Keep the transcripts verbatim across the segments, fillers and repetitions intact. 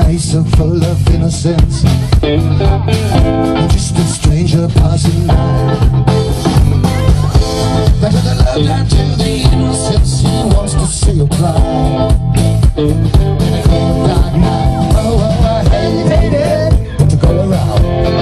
face so full of innocence, just a stranger passing by. Back to the love, down to the innocence, he wants to see you cry. In a cold dark night, oh, oh, I hesitated to go around.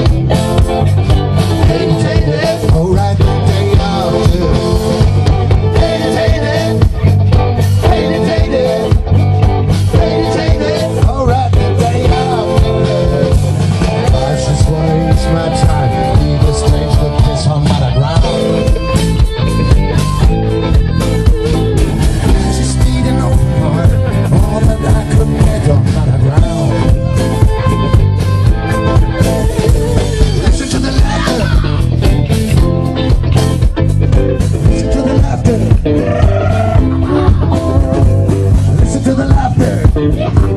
Hesitated, alright, the day out. Hesitated, hesitated, hesitated, alright, the day out. Life's just waste my time, leave a strange look piss on my ground. Listen to the laughter.